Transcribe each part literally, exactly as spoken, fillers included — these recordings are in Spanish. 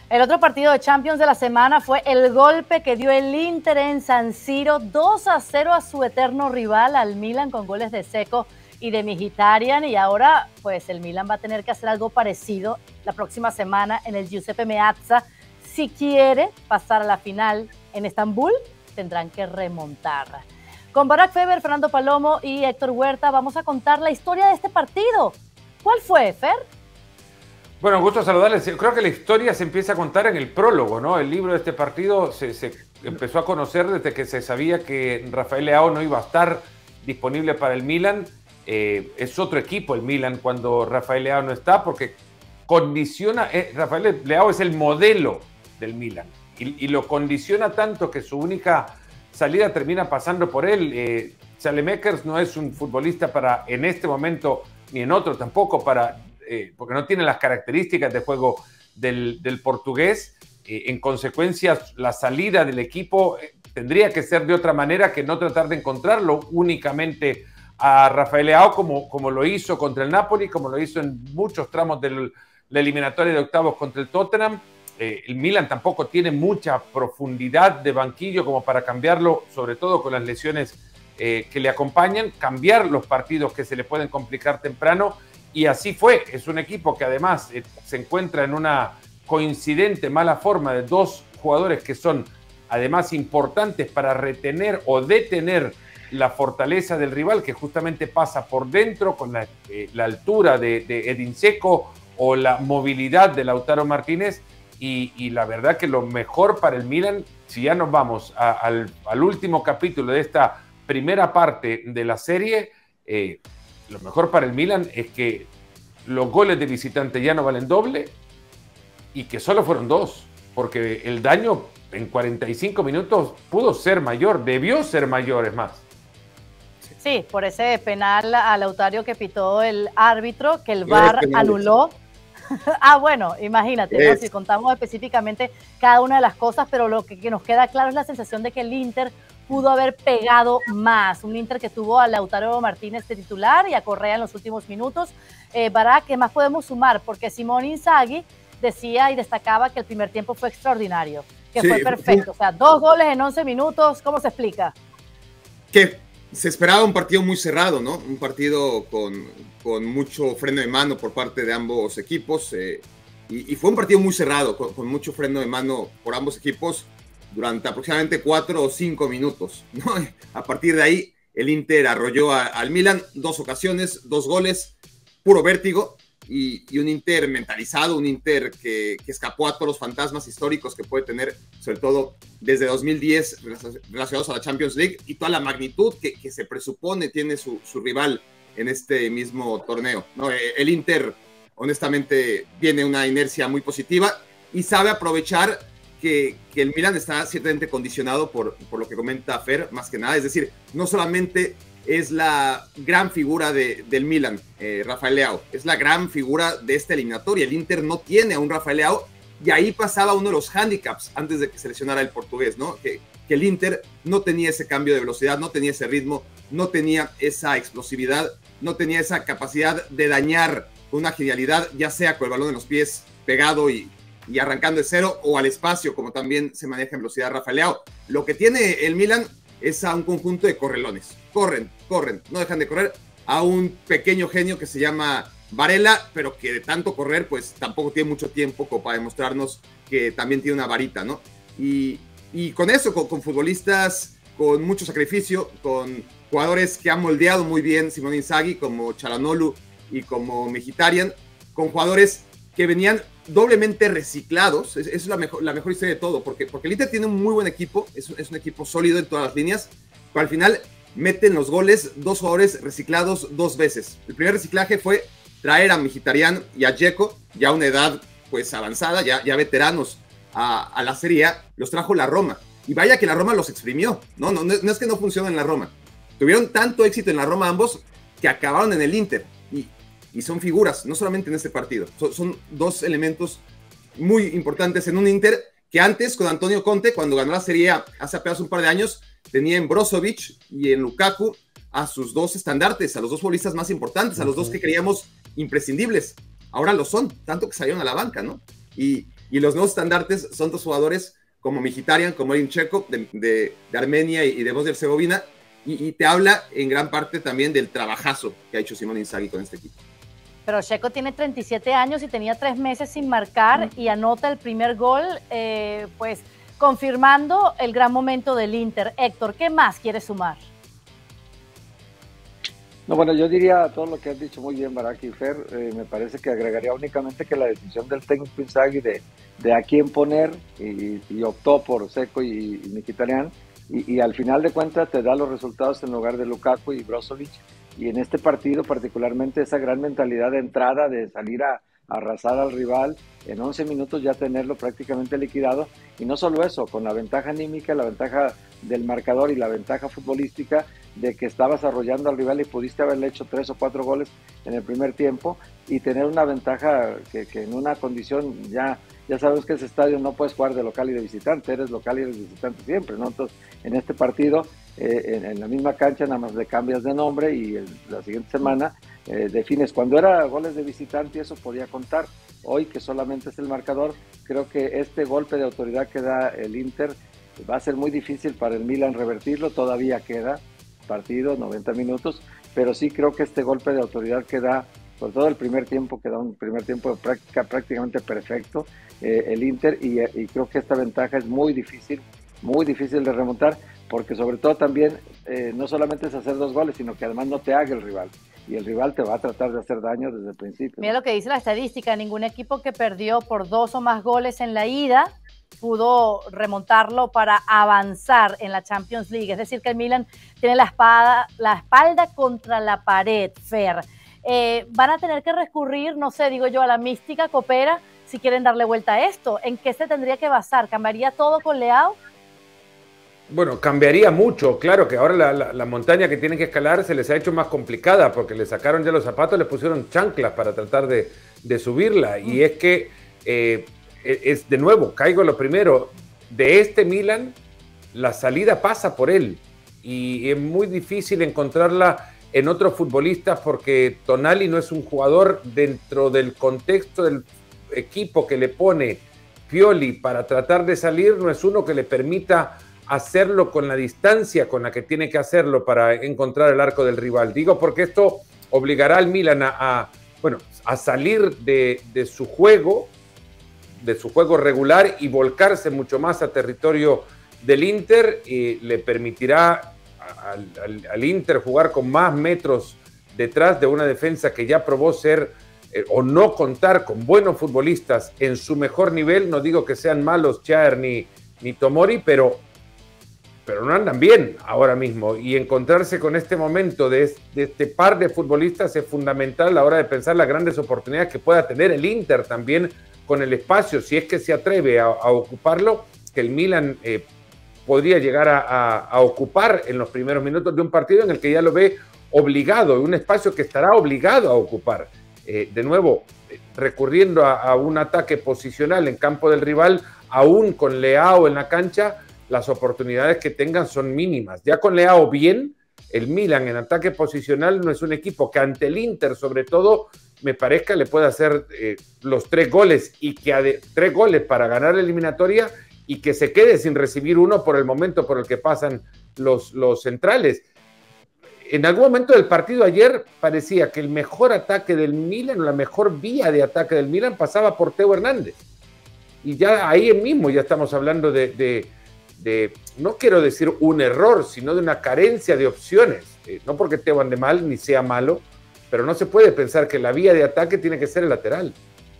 El otro partido de Champions de la semana fue el golpe que dio el Inter en San Siro, dos a cero a su eterno rival, al Milan, con goles de Dzeko y de Mkhitaryan, y ahora pues el Milan va a tener que hacer algo parecido la próxima semana en el Giuseppe Meazza. Si quiere pasar a la final en Estambul, tendrán que remontar. Con Barak Feber, Fernando Palomo y Héctor Huerta vamos a contar la historia de este partido. ¿Cuál fue, Fer? Bueno, gusto saludarles. Creo que la historia se empieza a contar en el prólogo, ¿no? El libro de este partido se, se empezó a conocer desde que se sabía que Rafael Leao no iba a estar disponible para el Milan. Eh, es otro equipo el Milan cuando Rafael Leao no está, porque condiciona, eh, Rafael Leao es el modelo del Milan y, y lo condiciona tanto que su única salida termina pasando por él. Eh, Saelemaekers no es un futbolista para, en este momento, ni en otro tampoco, para... Eh, porque no tiene las características de juego del, del portugués. Eh, en consecuencia, la salida del equipo eh, tendría que ser de otra manera que no tratar de encontrarlo únicamente a Rafael Leao, como, como lo hizo contra el Napoli, como lo hizo en muchos tramos de la eliminatoria de octavos contra el Tottenham. Eh, el Milan tampoco tiene mucha profundidad de banquillo como para cambiarlo, sobre todo con las lesiones eh, que le acompañan, cambiar los partidos que se le pueden complicar temprano. Y así fue. Es un equipo que además eh, se encuentra en una coincidente mala forma de dos jugadores que son además importantes para retener o detener la fortaleza del rival, que justamente pasa por dentro con la, eh, la altura de, de Edin Dzeko o la movilidad de Lautaro Martínez. Y, y la verdad que lo mejor para el Milan, si ya nos vamos a, al, al último capítulo de esta primera parte de la serie, eh, lo mejor para el Milan es que los goles de visitante ya no valen doble y que solo fueron dos, porque el daño en cuarenta y cinco minutos pudo ser mayor, debió ser mayor, es más. Sí, por ese penal a Lautaro que pitó el árbitro, que el V A R anuló. Ah, bueno, imagínate, ¿no? Si contamos específicamente cada una de las cosas, pero lo que, que nos queda claro es la sensación de que el Inter pudo haber pegado más. Un Inter que tuvo a Lautaro Martínez de titular y a Correa en los últimos minutos. Eh, Barak, ¿qué más podemos sumar? Porque Simone Inzaghi decía y destacaba que el primer tiempo fue extraordinario, que sí, fue perfecto. Fue... O sea, dos goles en once minutos, ¿cómo se explica? Que se esperaba un partido muy cerrado, ¿no? Un partido con, con mucho freno de mano por parte de ambos equipos. Eh, y, y fue un partido muy cerrado, con, con mucho freno de mano por ambos equipos durante aproximadamente cuatro o cinco minutos, ¿no? A partir de ahí, el Inter arrolló a, al Milan, dos ocasiones, dos goles, puro vértigo, y, y un Inter mentalizado, un Inter que, que escapó a todos los fantasmas históricos que puede tener, sobre todo desde dos mil diez, relacionados a la Champions League, y toda la magnitud que, que se presupone tiene su, su rival en este mismo torneo, ¿no? El Inter, honestamente, tiene una inercia muy positiva y sabe aprovechar Que, que el Milan está ciertamente condicionado por, por lo que comenta Fer, más que nada. Es decir, no solamente es la gran figura de, del Milan, eh, Rafael Leao, es la gran figura de esta eliminatoria. El Inter no tiene a un Rafael Leao, y ahí pasaba uno de los handicaps antes de que se lesionara el portugués, ¿no? Que, que el Inter no tenía ese cambio de velocidad, no tenía ese ritmo, no tenía esa explosividad, no tenía esa capacidad de dañar con una genialidad, ya sea con el balón en los pies pegado y y arrancando de cero, o al espacio, como también se maneja en velocidad Rafael Leao. Lo que tiene el Milan es a un conjunto de correlones. Corren, corren, no dejan de correr. A un pequeño genio que se llama Varela, pero que de tanto correr, pues tampoco tiene mucho tiempo como para demostrarnos que también tiene una varita, ¿no? Y, y con eso, con, con futbolistas con mucho sacrificio, con jugadores que han moldeado muy bien Simone Inzaghi, como Çalhanoğlu y como Mkhitaryan, con jugadores que venían doblemente reciclados. Es, es la, mejor, la mejor historia de todo, porque, porque el Inter tiene un muy buen equipo, es, es un equipo sólido en todas las líneas, pero al final meten los goles dos jugadores reciclados dos veces. El primer reciclaje fue traer a Mkhitaryan y a Dzeko, ya a una edad pues avanzada, ya, ya veteranos a, a la Serie A, los trajo la Roma, y vaya que la Roma los exprimió, no, no, no es que no funciona en la Roma, tuvieron tanto éxito en la Roma ambos, que acabaron en el Inter, y y son figuras, no solamente en este partido, son, son dos elementos muy importantes en un Inter que antes, con Antonio Conte, cuando ganó la Serie A hace apenas un par de años, tenía en Brozovic y en Lukaku a sus dos estandartes, a los dos futbolistas más importantes, a los dos que creíamos imprescindibles. Ahora lo son, tanto que salieron a la banca, ¿no? Y, y los nuevos estandartes son dos jugadores como Mkhitaryan, como Edin Dzeko, de, de, de Armenia y, y de Bosnia y Herzegovina, y, y te habla en gran parte también del trabajazo que ha hecho Simone Inzaghi con este equipo. Pero Dzeko tiene treinta y siete años y tenía tres meses sin marcar mm. y anota el primer gol, eh, pues confirmando el gran momento del Inter. Héctor, ¿qué más quieres sumar? No, bueno, yo diría todo lo que has dicho muy bien, Barak y Fer. Eh, me parece que agregaría únicamente que la decisión del técnico Inzaghi de, de a quién poner y, y optó por Dzeko y, y Mkhitaryan, y, y al final de cuentas te da los resultados en lugar de Lukaku y Brozovic. Y en este partido particularmente esa gran mentalidad de entrada, de salir a, a arrasar al rival, en once minutos ya tenerlo prácticamente liquidado, y no solo eso, con la ventaja anímica, la ventaja del marcador y la ventaja futbolística de que estabas arrollando al rival y pudiste haberle hecho tres o cuatro goles en el primer tiempo y tener una ventaja que, que en una condición ya, ya sabes que ese estadio no puedes jugar de local y de visitante, eres local y eres visitante siempre, ¿no? Entonces en este partido eh, en, en la misma cancha nada más le cambias de nombre y el, la siguiente semana eh, defines. Cuando era goles de visitante eso podía contar, hoy que solamente es el marcador, creo que este golpe de autoridad que da el Inter va a ser muy difícil para el Milan revertirlo, todavía queda partido, noventa minutos, pero sí creo que este golpe de autoridad que da, sobre todo el primer tiempo, que da un primer tiempo de práctica prácticamente perfecto, eh, el Inter, y, y creo que esta ventaja es muy difícil, muy difícil de remontar, porque sobre todo también eh, no solamente es hacer dos goles, sino que además no te haga el rival, y el rival te va a tratar de hacer daño desde el principio. Mira lo que dice la estadística, ningún equipo que perdió por dos o más goles en la ida pudo remontarlo para avanzar en la Champions League, es decir que el Milan tiene la, espada, la espalda contra la pared, Fer. Eh, van a tener que recurrir, no sé, digo yo, a la mística copera si quieren darle vuelta a esto. ¿En qué se tendría que basar? ¿Cambiaría todo con Leao? Bueno, cambiaría mucho, claro que ahora la, la, la montaña que tienen que escalar se les ha hecho más complicada porque le sacaron ya los zapatos, le pusieron chanclas para tratar de, de subirla, mm. y es que eh, es de nuevo, caigo lo primero, de este Milan la salida pasa por él y es muy difícil encontrarla en otros futbolistas porque Tonali no es un jugador dentro del contexto del equipo que le pone Pioli para tratar de salir, no es uno que le permita hacerlo con la distancia con la que tiene que hacerlo para encontrar el arco del rival. Digo porque esto obligará al Milan a, a, bueno, a salir de, de su juego de su juego regular y volcarse mucho más a territorio del Inter, y le permitirá al, al, al Inter jugar con más metros detrás de una defensa que ya probó ser eh, o no contar con buenos futbolistas en su mejor nivel. No digo que sean malos Chaer ni, ni Tomori, pero, pero no andan bien ahora mismo, y encontrarse con este momento de, de este par de futbolistas es fundamental a la hora de pensar las grandes oportunidades que pueda tener el Inter también con el espacio, si es que se atreve a, a ocuparlo, que el Milan eh, podría llegar a, a, a ocupar en los primeros minutos de un partido en el que ya lo ve obligado, un espacio que estará obligado a ocupar. Eh, de nuevo, eh, recurriendo a, a un ataque posicional en campo del rival, aún con Leao en la cancha, las oportunidades que tengan son mínimas. Ya con Leao bien, el Milan en ataque posicional no es un equipo que ante el Inter, sobre todo, me parezca le puede hacer eh, los tres goles y que ade- tres goles para ganar la eliminatoria y que se quede sin recibir uno por el momento por el que pasan los, los centrales. En algún momento del partido ayer parecía que el mejor ataque del Milan, la mejor vía de ataque del Milan pasaba por Teo Hernández. Y ya ahí mismo ya estamos hablando de, de, de no quiero decir un error, sino de una carencia de opciones. Eh, no porque Teo ande mal ni sea malo, pero no se puede pensar que la vía de ataque tiene que ser el lateral.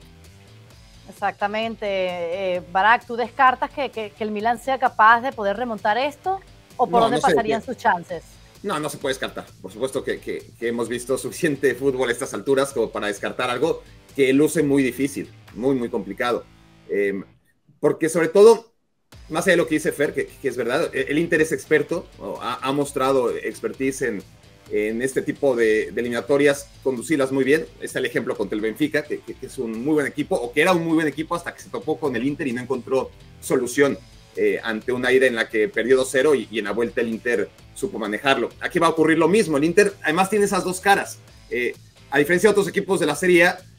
Exactamente. Eh, Barak, ¿tú descartas que, que, que el Milan sea capaz de poder remontar esto? ¿O por no, dónde no pasarían sus chances? No, no se puede descartar. Por supuesto que, que, que hemos visto suficiente fútbol a estas alturas como para descartar algo que luce muy difícil, muy, muy complicado. Eh, porque sobre todo, más allá de lo que dice Fer, que, que es verdad, el Inter es experto, ha, ha mostrado expertise en en este tipo de, de eliminatorias, conducirlas muy bien. Está el ejemplo contra el Benfica, que, que, que es un muy buen equipo, o que era un muy buen equipo hasta que se topó con el Inter y no encontró solución eh, ante una ida en la que perdió dos cero y, y en la vuelta el Inter supo manejarlo. Aquí va a ocurrir lo mismo. El Inter además tiene esas dos caras. Eh, a diferencia de otros equipos de la Serie A,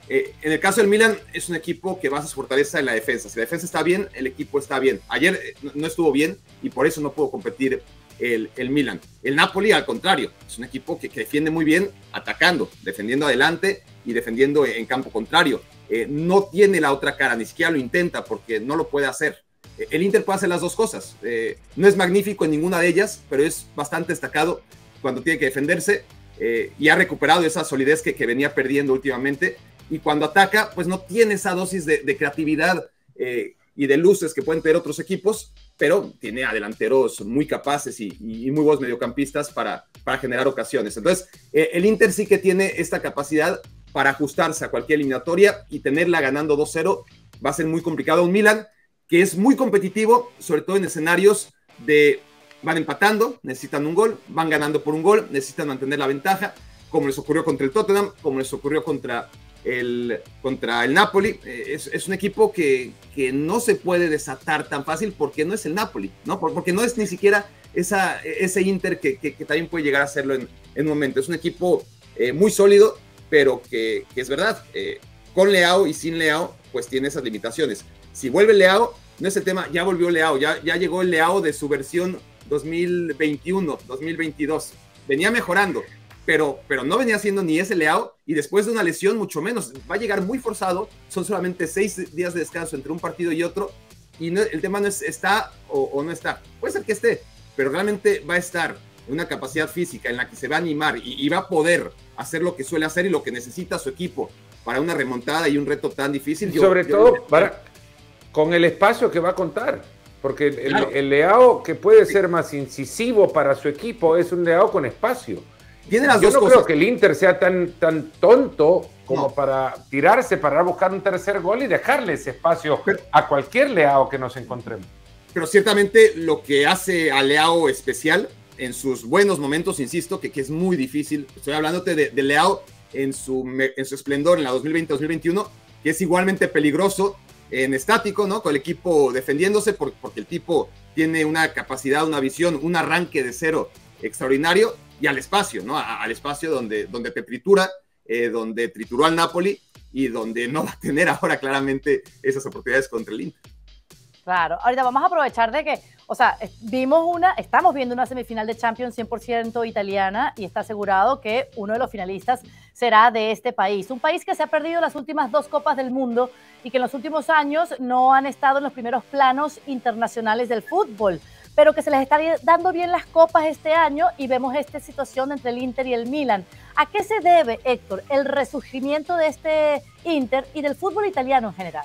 Eh, en el caso del Milan, es un equipo que basa su fortaleza en la defensa. Si la defensa está bien, el equipo está bien. Ayer eh, no estuvo bien y por eso no pudo competir el, el Milan. El Napoli, al contrario, es un equipo que, que defiende muy bien atacando, defendiendo adelante y defendiendo en campo contrario. Eh, no tiene la otra cara, ni siquiera lo intenta porque no lo puede hacer. Eh, el Inter puede hacer las dos cosas. Eh, no es magnífico en ninguna de ellas, pero es bastante destacado cuando tiene que defenderse eh, y ha recuperado esa solidez que, que venía perdiendo últimamente. Y cuando ataca, pues no tiene esa dosis de, de creatividad eh, y de luces que pueden tener otros equipos, pero tiene a delanteros muy capaces y, y, y muy buenos mediocampistas para, para generar ocasiones. Entonces, eh, el Inter sí que tiene esta capacidad para ajustarse a cualquier eliminatoria y tenerla ganando dos cero va a ser muy complicado. Un Milan que es muy competitivo, sobre todo en escenarios de van empatando, necesitan un gol, van ganando por un gol, necesitan mantener la ventaja, como les ocurrió contra el Tottenham, como les ocurrió contra el, contra el Napoli. Es, es un equipo que, que no se puede desatar tan fácil porque no es el Napoli, ¿no? Porque no es ni siquiera esa, ese Inter que, que, que también puede llegar a hacerlo en, en un momento. Es un equipo eh, muy sólido, pero que, que es verdad, eh, con Leao y sin Leao, pues tiene esas limitaciones. Si vuelve Leao, no es el tema, ya volvió Leao, ya, ya llegó el Leao de su versión dos mil veintiuno, dos mil veintidós. Venía mejorando, pero, pero no venía siendo ni ese Leao, y después de una lesión mucho menos. Va a llegar muy forzado, son solamente seis días de descanso entre un partido y otro, y no, el tema no es está o, o no está. Puede ser que esté, pero realmente va a estar una capacidad física en la que se va a animar y, y va a poder hacer lo que suele hacer y lo que necesita su equipo para una remontada y un reto tan difícil. Y sobre yo, todo yo, para, con el espacio que va a contar, porque el, claro. el, el Leao que puede ser más incisivo para su equipo es un Leao con espacio. Tiene las yo dos no cosas. creo que el Inter sea tan, tan tonto como no. para tirarse para buscar un tercer gol y dejarle ese espacio pero, a cualquier Leao que nos encontremos. Pero ciertamente lo que hace a Leao especial en sus buenos momentos, insisto, que, que es muy difícil. Estoy hablándote de, de Leao en su, en su esplendor en la dos mil veinte dos mil veintiuno, que es igualmente peligroso en estático, ¿no? Con el equipo defendiéndose, por, porque el tipo tiene una capacidad, una visión, un arranque de cero extraordinario, y al espacio, ¿no? A, al espacio donde, donde te tritura, eh, donde trituró al Napoli y donde no va a tener ahora claramente esas oportunidades contra el Inter. Claro, ahorita vamos a aprovechar de que, o sea, vimos una, estamos viendo una semifinal de Champions cien por ciento italiana y está asegurado que uno de los finalistas será de este país. Un país que se ha perdido las últimas dos Copas del Mundo y que en los últimos años no han estado en los primeros planos internacionales del fútbol, pero que se les está dando bien las copas este año y vemos esta situación entre el Inter y el Milan. ¿A qué se debe, Héctor, el resurgimiento de este Inter y del fútbol italiano en general?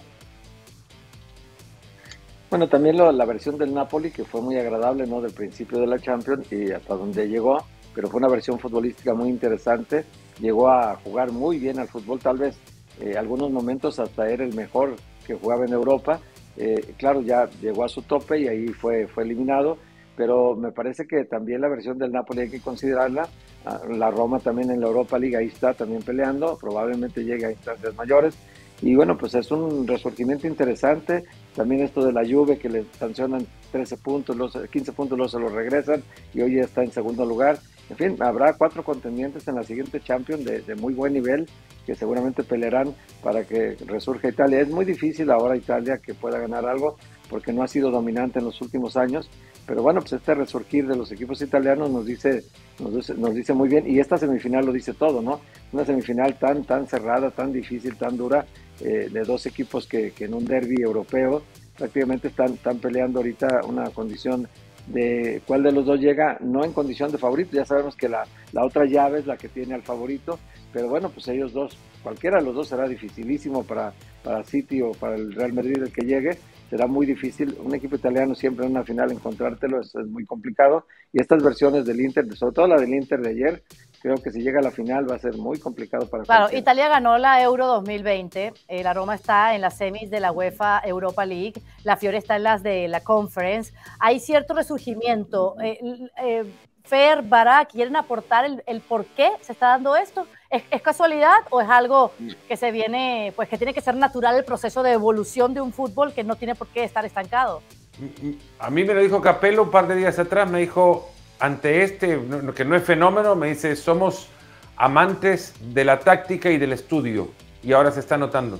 Bueno, también lo, la versión del Napoli, que fue muy agradable, ¿no? Del principio de la Champions y hasta donde llegó, pero fue una versión futbolística muy interesante. Llegó a jugar muy bien al fútbol, tal vez eh, algunos momentos hasta era el mejor que jugaba en Europa. Eh, claro, ya llegó a su tope y ahí fue, fue eliminado, pero me parece que también la versión del Napoli hay que considerarla. La Roma también en la Europa League, ahí está también peleando, probablemente llegue a instancias mayores. Y bueno, pues es un resurgimiento interesante. También esto de la Juve, que le sancionan trece puntos, los quince puntos, luego se los regresan y hoy ya está en segundo lugar. En fin, habrá cuatro contendientes en la siguiente Champions de, de muy buen nivel que seguramente pelearán para que resurja Italia. Es muy difícil ahora Italia que pueda ganar algo porque no ha sido dominante en los últimos años, pero bueno, pues este resurgir de los equipos italianos nos dice, nos dice, nos dice muy bien, y esta semifinal lo dice todo, ¿no? Una semifinal tan, tan cerrada, tan difícil, tan dura, eh, de dos equipos que, que en un derbi europeo prácticamente están, están peleando ahorita una condición de cuál de los dos llega, no en condición de favorito. Ya sabemos que la, la otra llave es la que tiene al favorito, pero bueno, pues ellos dos, cualquiera de los dos será dificilísimo para, para City o para el Real Madrid el que llegue. Será muy difícil, un equipo italiano siempre en una final encontrártelo es, es muy complicado, y estas versiones del Inter, sobre todo la del Inter de ayer, creo que si llega a la final va a ser muy complicado para Claro, cualquiera. Italia ganó la Euro dos mil veinte, eh, la Roma está en las semis de la UEFA Europa League, la Fiore está en las de la Conference, hay cierto resurgimiento. eh, eh, Fer, Barak, ¿quieren aportar el, el por qué se está dando esto? ¿Es, ¿Es casualidad o es algo que se viene, pues que tiene que ser natural el proceso de evolución de un fútbol que no tiene por qué estar estancado? A mí me lo dijo Capello un par de días atrás, me dijo, ante este, que no es fenómeno, me dice, somos amantes de la táctica y del estudio. y ahora se está notando.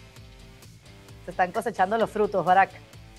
Se están cosechando los frutos, Barak.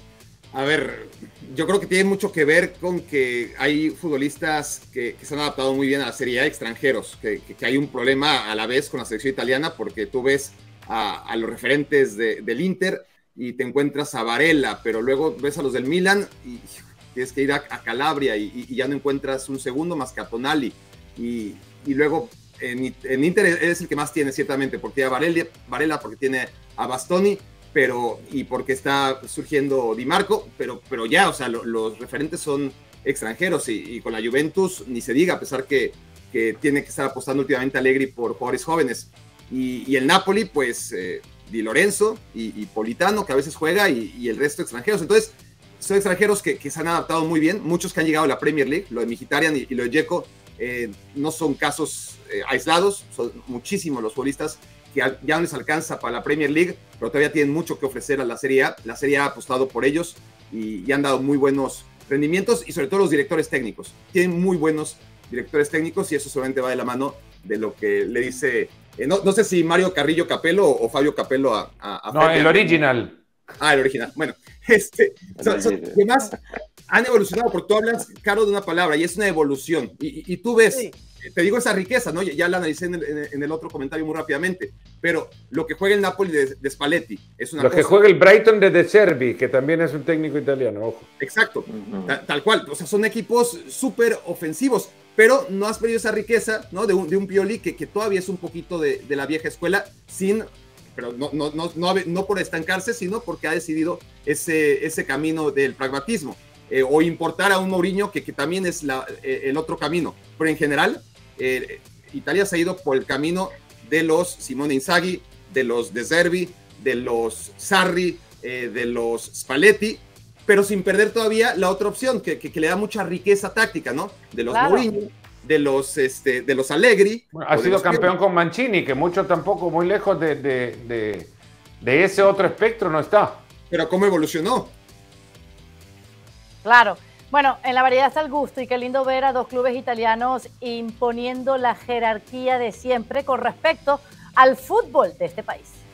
A ver, yo creo que tiene mucho que ver con que hay futbolistas que, que se han adaptado muy bien a la Serie A, extranjeros, que, que, que hay un problema a la vez con la selección italiana, porque tú ves a, a los referentes de, del Inter y te encuentras a Varela, pero luego ves a los del Milan y tienes que ir a, a Calabria y, y ya no encuentras un segundo más que a Tonali. Y, y luego en, en Inter es el que más tiene, ciertamente, porque a Varela, Varela porque tiene a Bastoni, pero y porque está surgiendo Di Marco, pero, pero ya, o sea, lo, los referentes son extranjeros y, y con la Juventus ni se diga, a pesar que, que tiene que estar apostando últimamente Allegri por jugadores jóvenes. Y, y el Napoli, pues, eh, Di Lorenzo y, y Politano, que a veces juega, y, y el resto extranjeros. Entonces, son extranjeros que, que se han adaptado muy bien, muchos que han llegado a la Premier League, lo de Mkhitaryan y, y lo de Dzeko, eh, no son casos eh, aislados, son muchísimos los futbolistas que ya no les alcanza para la Premier League, pero todavía tienen mucho que ofrecer a la Serie A. La Serie A ha apostado por ellos y, y han dado muy buenos rendimientos, y sobre todo los directores técnicos. Tienen muy buenos directores técnicos y eso solamente va de la mano de lo que le dice, eh, no, no sé si Mario Carrillo Capello o, o Fabio Capello a, a, a No, el original. Ah, el original. Bueno, este, so, so, además han evolucionado, porque tú hablas, Caro, de una palabra y es una evolución. Y, y, y tú ves, sí. Te digo esa riqueza, ¿no? Ya, ya la analicé en el, en el otro comentario muy rápidamente, pero lo que juega el Napoli de, de Spalletti es una Lo cosa. que juega el Brighton de De Zerbi, que también es un técnico italiano, ojo. Exacto, uh-huh. tal, tal cual. O sea, son equipos súper ofensivos, pero no has perdido esa riqueza, ¿no? De un, de un Pioli que, que todavía es un poquito de, de la vieja escuela, sin, pero no, no, no, no, no por estancarse, sino porque ha decidido ese, ese camino del pragmatismo. Eh, o importar a un Mourinho que, que también es la, eh, el otro camino. Pero en general, eh, Italia se ha ido por el camino de los Simone Inzaghi, de los De Zerbi, de los Sarri, eh, de los Spalletti, pero sin perder todavía la otra opción, que, que, que le da mucha riqueza táctica, ¿no? De los claro. Mourinho, de los, este, de los Allegri. Bueno, ha sido campeón que... con Mancini, que mucho tampoco, muy lejos de, de, de, de ese otro espectro no está. Pero ¿cómo evolucionó? Claro. Bueno, en la variedad está el gusto y qué lindo ver a dos clubes italianos imponiendo la jerarquía de siempre con respecto al fútbol de este país.